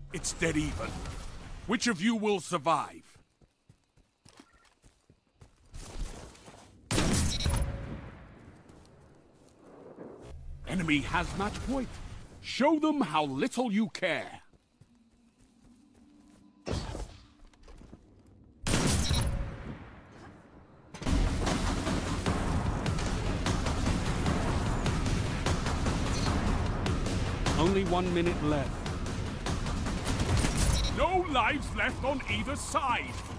It's dead even. Which of you will survive? Enemy has match point. Show them how little you care. Only 1 minute left. No lives left on either side.